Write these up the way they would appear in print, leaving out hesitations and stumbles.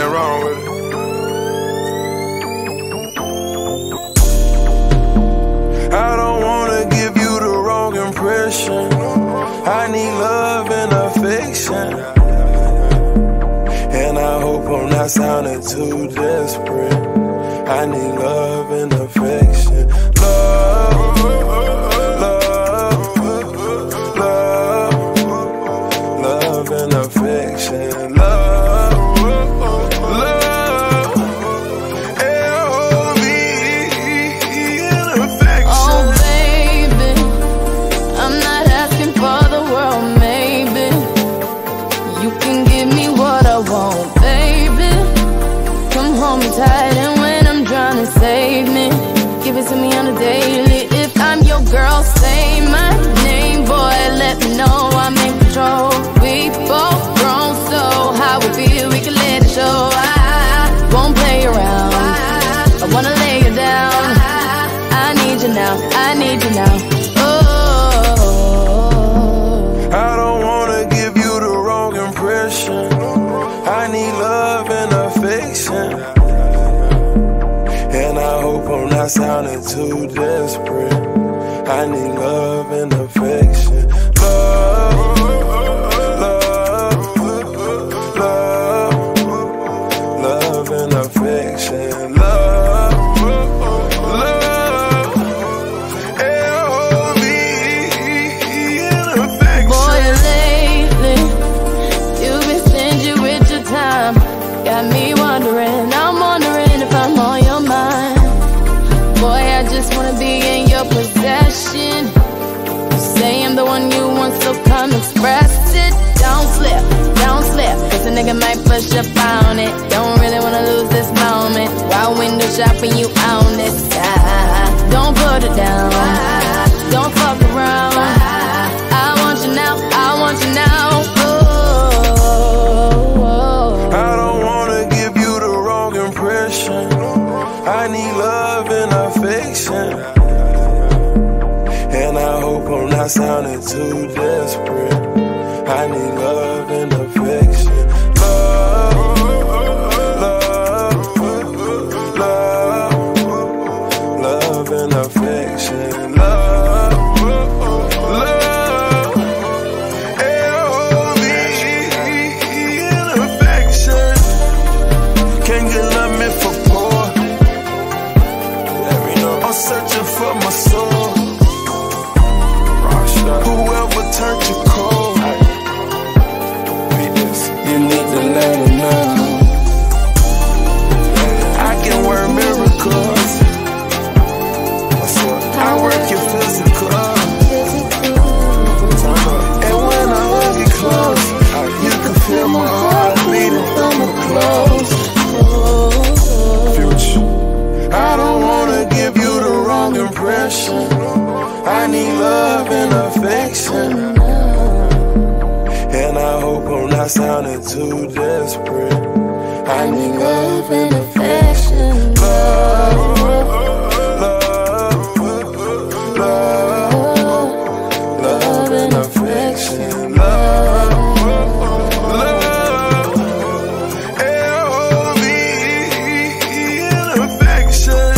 that wrong with it? I don't wanna give you the wrong impression. I need love and affection, and I hope I'm not sounding too desperate. I need love and affection. Love, love, love, love and affection. Love, love, L-O-V-E and affection. Oh baby, I'm not asking for the world, maybe. You can give me what I want, baby. Come hold me tight, and when I'm drowning, save me. Give it to me on a daily. If I'm your girl, say my name, boy. Let me know I'm in control. We both grown, so how we feel, we can let it show. I won't play around. I wanna lay you down. I need you now. I need you now. Oh. I don't wanna give you the wrong impression. I need love and affection, and I hope I'm not sounding too desperate. I need love and affection. Love, love, love, love and affection. Love, love, L-O-V-E and affection. Boy, lately, you've been stingy with your time. Got me wondering, I'm wondering if I'm on your mind. Boy, I just wanna be in your possession. You say I'm the one you want, so come express it. Don't slip, cause a nigga might push up on it. Don't really wanna lose this moment while window shopping, you own it. Don't put it down, don't fuck around. I want you now, I want you now. Oh. I don't wanna give you the wrong impression. I need love and affection, and I hope I'm not sounding too desperate. I need love and affection. Love, love, love, love and affection. Love, love, L-O-V-E and affection. Can't get love me for poor. I'm searching for my soul. Whoever turned you cold, you need to let them know. I can work miracles. I work your physical, and when I hold you close, you can feel my heart beating through my clothes. Future, I don't wanna give you the wrong impression. I need love and affection, and I hope I'm not sounding too desperate. I need love and affection. Love, love, love, love and affection. Love, love, L-O-V-E and affection.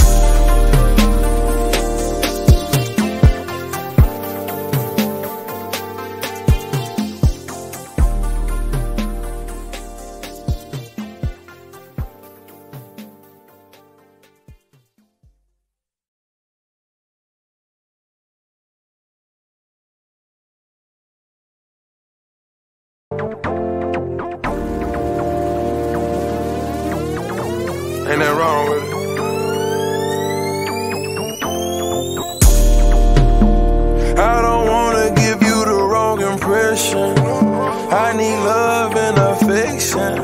Ain't that wrong with it? I don't wanna give you the wrong impression. I need love and affection,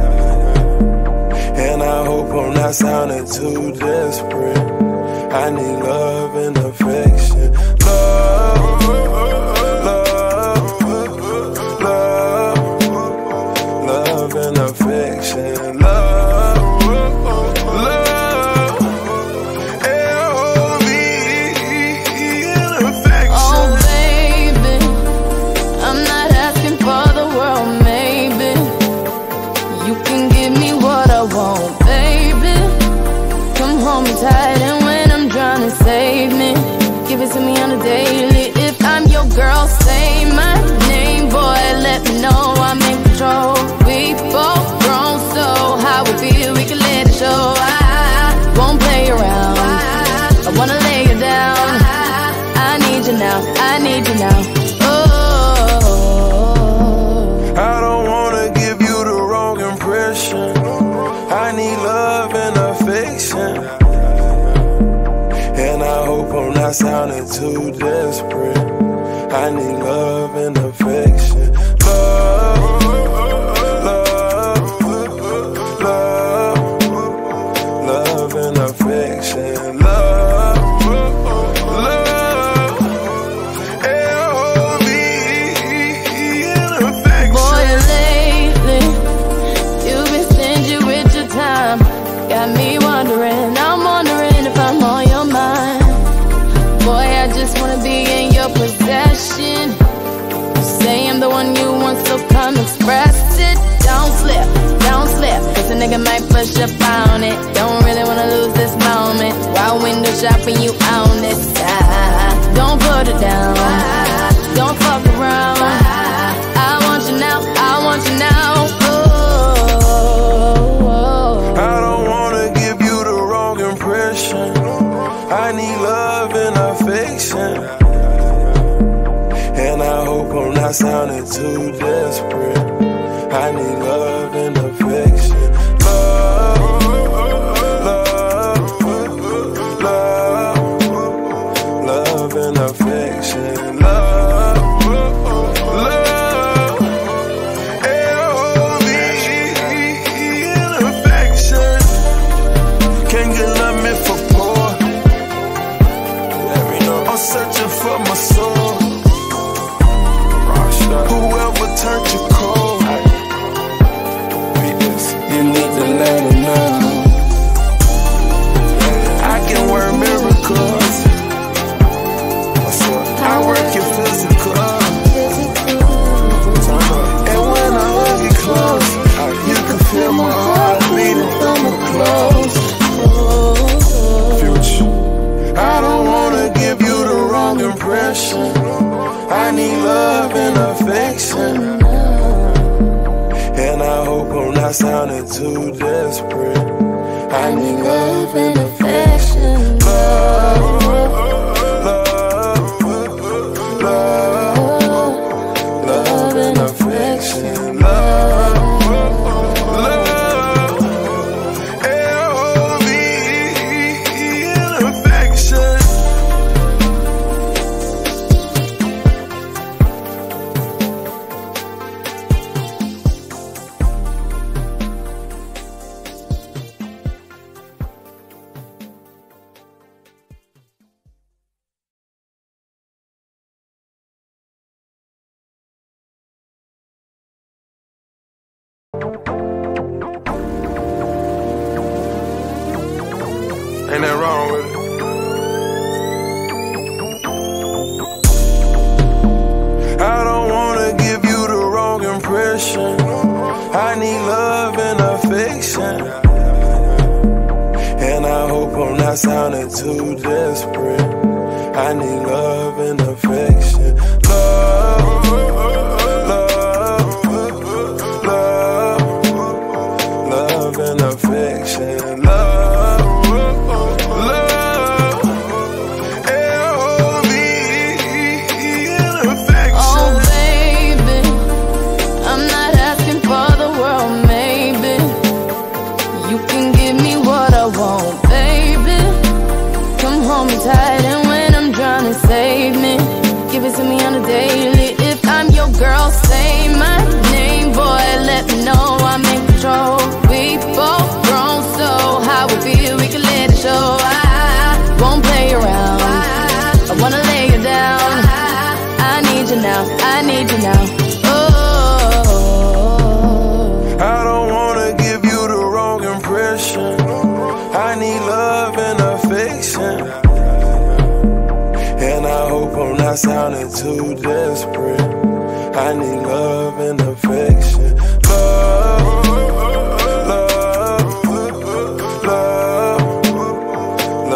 and I hope I'm not sounding too desperate. I need love and affection. Love, love, love, love and affection. Love, love, L-O-V-E and affection. Oh baby, I'm not asking for the world, maybe. You can give me what I tight, and when I'm drowning, save me. Give it to me on a daily. If I'm your girl, say my name, boy, let me know I'm in control. We both grown, so how we feel, we can let it show. I won't play around, I wanna lay you down. I need you now, I need you now. I don't wanna give you the wrong impression. I need love and affection, and I hope I'm not sounding too desperate. I need love and affection. Love, love, love, love and affection. Love, love, L-O-V-E and affection. Boy, lately, you've been stingy with your time. Got me wondering, I'm wondering if I'm on your mind. Boy, I just wanna be in your possession. You say I'm the one you want, so come express it. Don't slip, cause a nigga might push up on it. Don't really wanna lose this moment while window shopping, you own it. Don't put it down, don't fuck around. I want you now, I want you now. I don't wanna give you the wrong impression. I need love and affection, and I hope I'm not sounding too desperate. I need love and affection. Love, love, love, love and affection. Love, love, L-O-V-E and affection. Can't get love me for poor. I'm searching for my soul. Whoever turned you cold, you need to let it know. I can work miracles. I work your physical. And when I hold you close, you can feel my heart beating from the close. Future, I don't wanna give you the wrong impression. I need love and affection, and I hope I'm not sounding too desperate. I need love and affection. Love, love, love, love and affection. Love, love, L-O-V-E and affection. Ain't that wrong with it? I don't wanna give you the wrong impression. I need love and affection, and I hope I'm not sounding too desperate. I need love and affection. Love, love, love, love and affection. Love, love, L-O-V-E and affection. Oh baby, I'm not asking for the world, maybe. You can give me what I want, baby. Come hold me tight, and when I'm drowning, save me. Give it to me on a daily. If I'm your girl, say my name, boy, let me know I'm in control. We both grown, so how we feel, we can let it show. I won't play around, I wanna lay you down. I need you now, I need you now. I don't wanna give you the wrong impression. I need love and affection, and I hope I'm not sounding too desperate. I need love and affection. Love, love, love,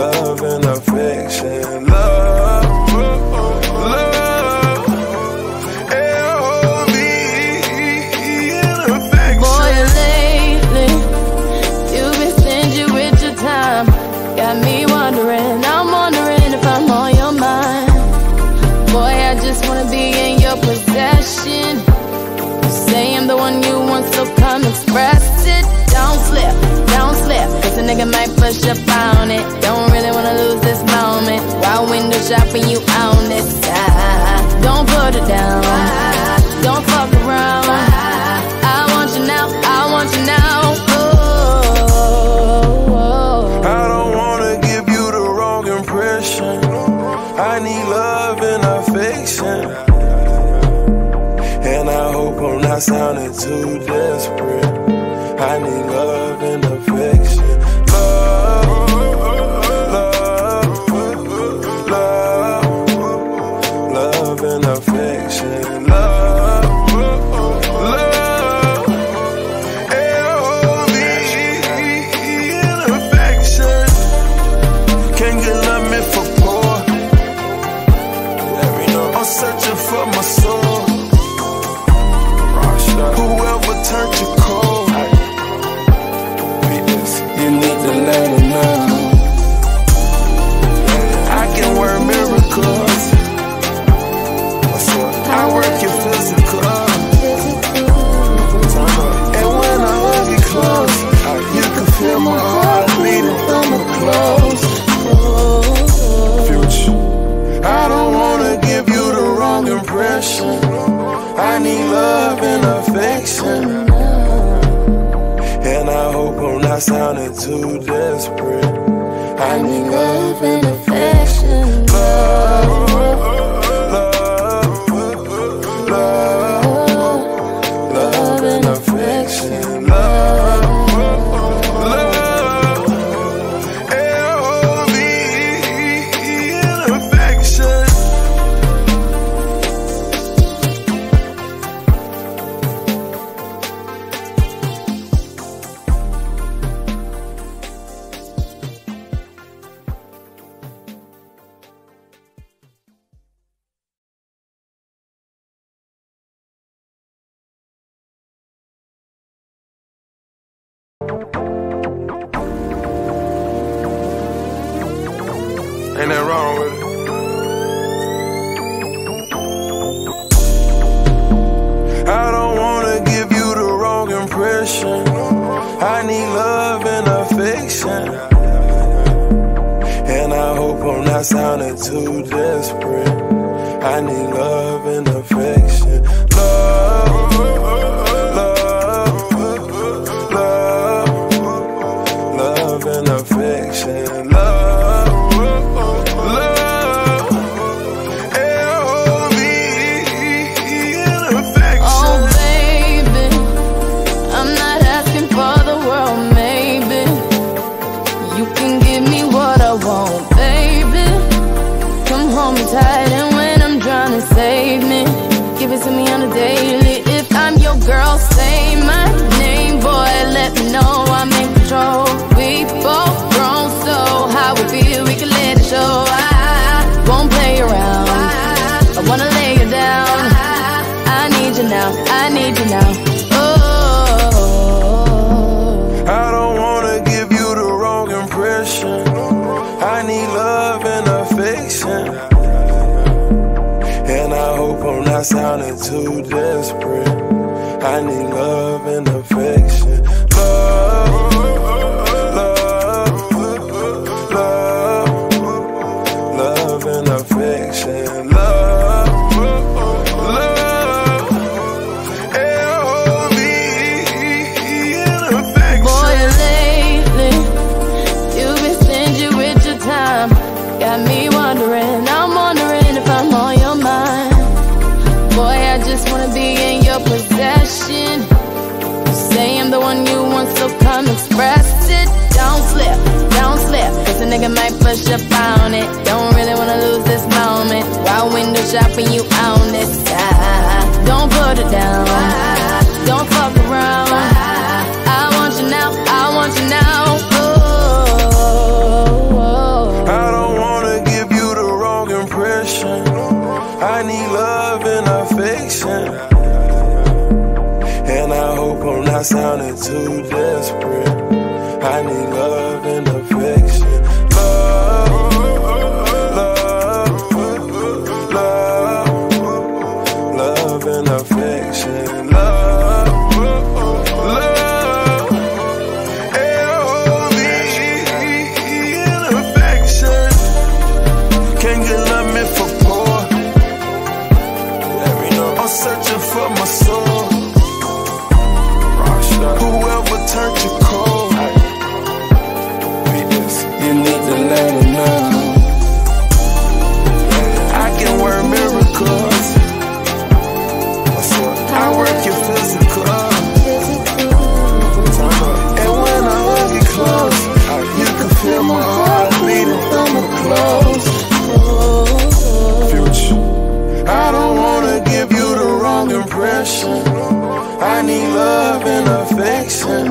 push up on it. Don't really wanna lose this moment. While window shopping, you own it. Don't put it down. Don't fuck around. I want you now. I want you now. I don't wanna give you the wrong impression. I need love and affection. And I hope I'm not sounding too desperate. I need love and affection. Love, love, love, love and affection. Love, love, L-O-V-E and affection. Can't get love me for poor. I'm searching for my soul. Whoever turned you cold, you need to let it know. I can work miracles. I work your physical. And when I hold you close, you can feel my heart beating from up close. Future, I don't wanna give you the wrong impression. I need love and affection. And I hope I'm not sounding too desperate. I need love and affection. Love, love, love, love and affection. Love, love, L-O-V-E and affection. Ain't nothing wrong with it. I don't wanna give you the wrong impression. I need love and affection. And I hope I'm not sounding too desperate. I need love and affection. Love, love, love, love and affection. Love, love, L-O-V-E and affection. Oh baby, I'm not asking for the world, maybe. You can give me what I want, baby. Come hold me tight, and when I'm drowning, save me. Give it to me on a daily. If I'm your girl, say my name, boy. Let me know I'm in control. We both grown, so how we feel, we can let it show. I won't play around. I wanna lay you down. I need you now. I need you now. Oh, I don't wanna give you the wrong impression. I need love and affection. And I hope I'm not sounding too desperate. I need love and affection. Love, love, love, love and affection. Love, love, L-O-V-E and affection. boy, lately you've been stingy with your time. Got me wondering, I'm wondering if I'm on your mind. Boy, I just wanna be in your possession. Say I'm the one you want, so come express it. Don't slip, cause a nigga might push up on it. Don't really wanna lose this moment. While window shopping, you own it. Don't put it down. Don't fuck around. I want you now. I want you now. I don't wanna give you the wrong impression. I need love and affection. And I hope I'm not sounding too desperate. I need love and affection. Love, love, love, love and affection. Love, love, L-O-V-E for my soul. Whoever turned you cold, you need to let them know. I can work miracles. I work your physical. And when I hug you close, you can feel my heart beating through my clothes. Future, I don't wanna give you the wrong impression. I need love and affection.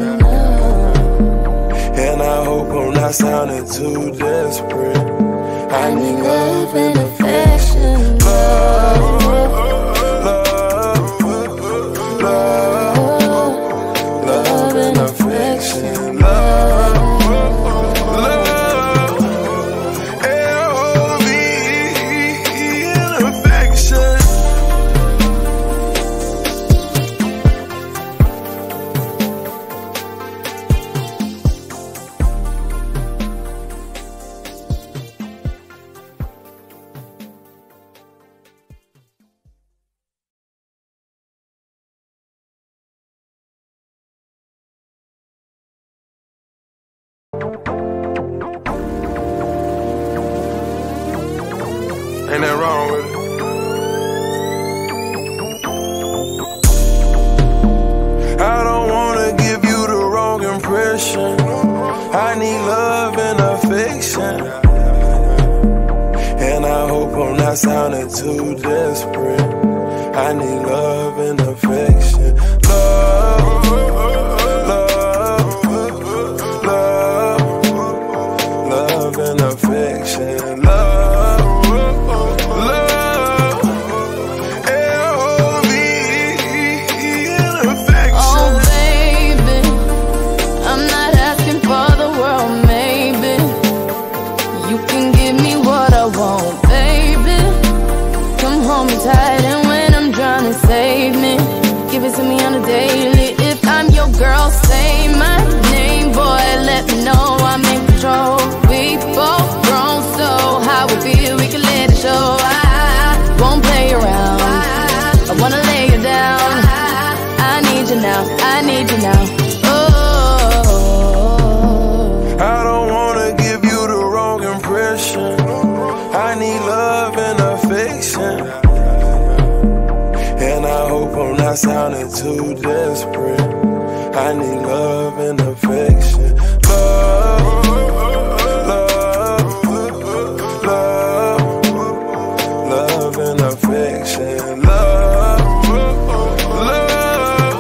And I hope I'm not sounding too desperate. I need love and affection. Love, love, love, love and affection. Love, love, L-O-V-E and affection. Ain't nothing wrong with it. I don't wanna give you the wrong impression. I need love and affection. And I hope I'm not sounding too desperate. I need love and affection. Love, love, love, love and affection. Love, love, L-O-V-E and affection. Oh baby, I'm not asking for the world, maybe. You can give me what I want, baby. Come home tight and when I'm trying to save me, give it to me on a daily. If I'm your girl, say my name, boy, let me know I'm in control. We both grown, so how we feel, we can let it show. I won't play around, I wanna lay you down. I need you now, I need you now. Oh, I don't wanna give you the wrong impression. I need love and affection. And I hope I'm not sounding too desperate. I need love and affection. Love, love, love, love and affection. Love, love,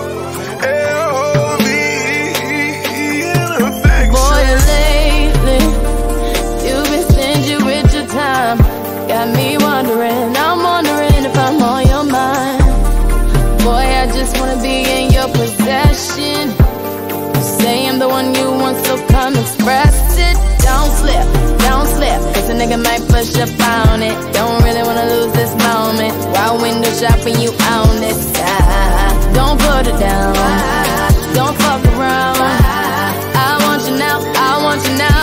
L-O-V-E and affection. boy, lately you've been stingy with your time. Got me wondering, I'm wondering if I'm on your mind. Boy, I just wanna be in your possession. You say I'm the one you want, so come express it. Don't slip, cause a nigga might push up on it. Don't really wanna lose this moment while window shopping, you own it. Don't put it down, don't fuck around. I want you now, I want you now.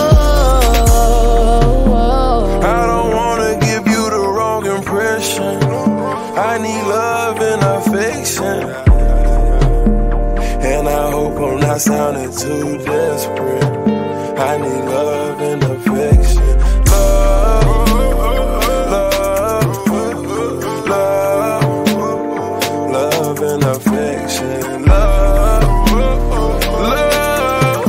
Oh, I don't wanna give you the wrong impression. I need love and affection. And I hope I'm not sounding too desperate. I need love and affection. Love, love, love, love and affection. Love, love,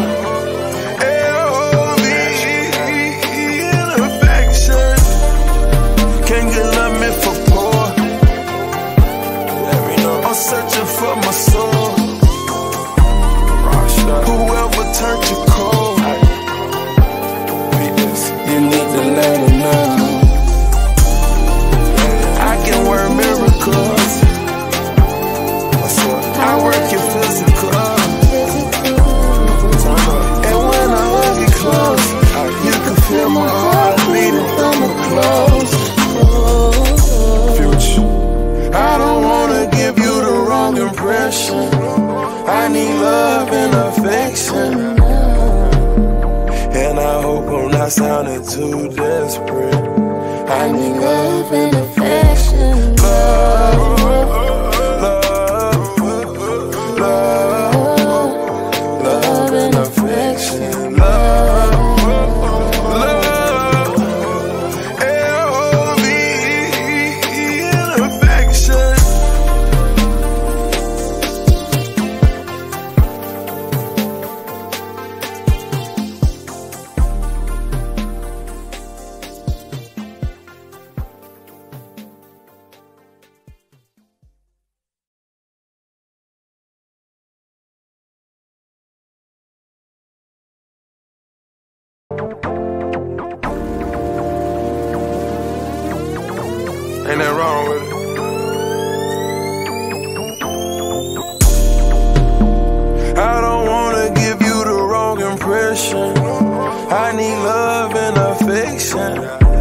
L-O-V-E and affection. Can't get love me for poor. I'm searching for my soul. Whoever turned you cold, you need to let them know. I can work miracles. I work your physical. And when I hug you close, you can feel my heart beating through my clothes. Future, I don't wanna give you the wrong impression. I need love and affection. And I hope I'm not sounding too desperate. I need love and affection. Love, wrong with it. I don't wanna give you the wrong impression. I need love and affection.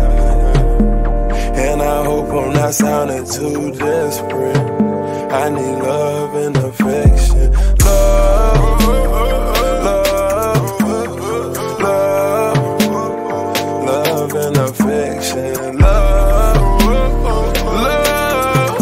And I hope I'm not sounding too desperate. I need love and affection. Love, love, love, love and affection. Love, love,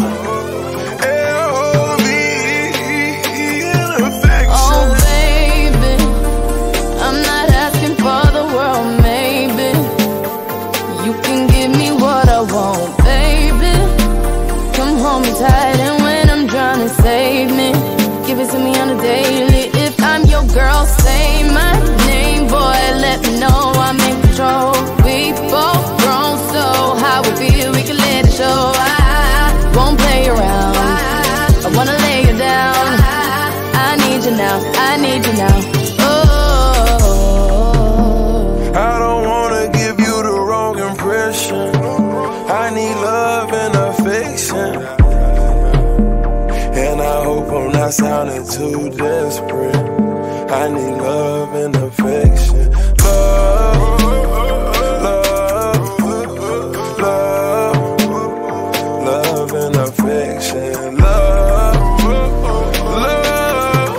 L-O-V-E and affection. Oh baby, I'm not asking for the world, maybe. You can give me what I want, baby. Come hold me tight, and when I'm drowning, save me. Give it to me on a daily. If I'm your girl, say my name, boy. Let me know I'm in control. We both grown, so how we feel, we can let it show. I won't play around. I wanna lay you down. I need you now. I need you now. Oh, I don't wanna give you the wrong impression. I need love and affection. And I hope I'm not sounding too desperate. I need love and affection. Love, love, love, love and affection. Love, love,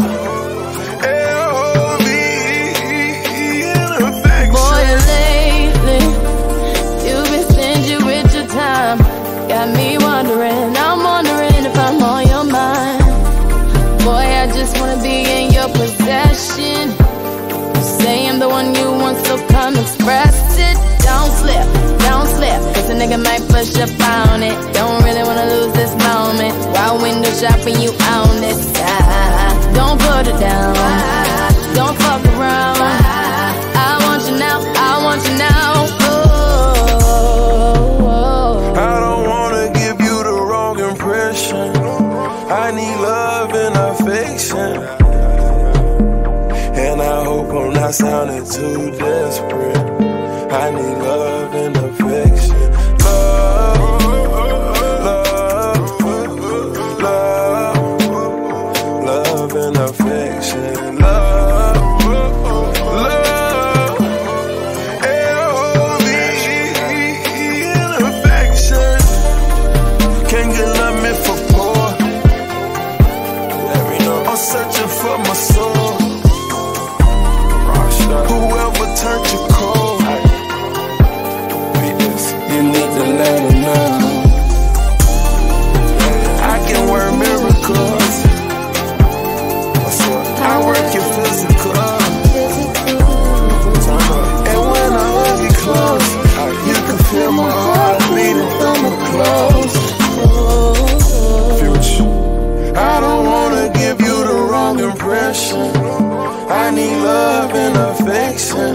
L-O-V-E and affection. boy, lately you've been stingy with your time. Got me wondering, I'm wondering if I'm on your mind. Boy, I just wanna be in your possession. You say I'm the one you want, so come express it. Don't slip, cause a nigga might push up on it. Don't really wanna lose this moment while window shopping, you own it. Don't put it down, don't fuck around. I want you now, I want you now. Oh, I don't wanna give you the wrong impression. I need love and affection. And I hope I'm not sounding too desperate. I need love and affection. Love, love, love, love and affection. Love, love, L-O-V-E and affection. Can't get love me for poor. I'm searching for my soul. Whoever turned you cold, you need to let it know. I can work miracles. I work your physical. And when I hold you close, you can feel my heart beating from up close. Future. I don't wanna give you the wrong impression. I need love and affection.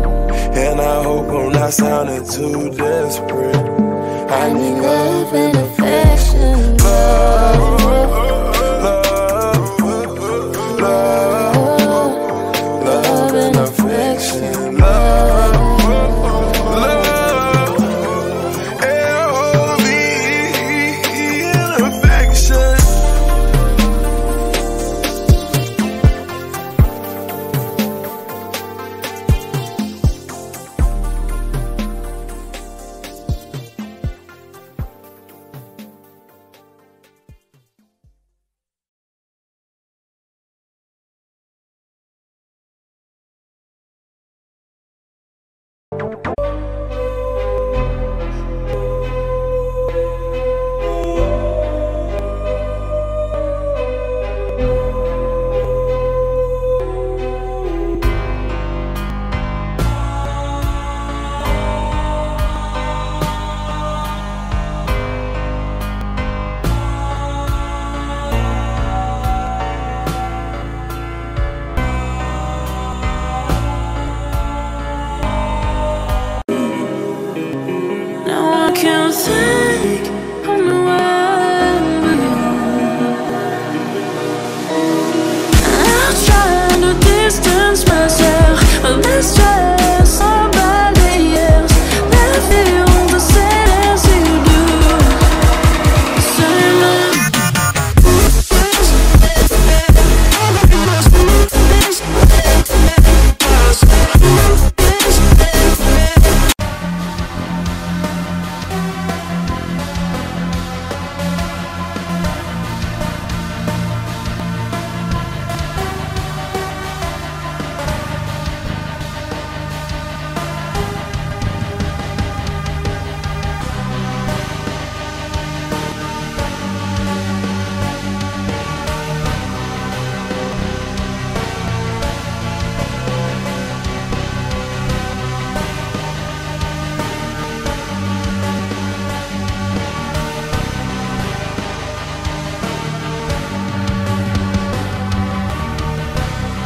And I hope I'm not sounding too desperate. I need love and affection.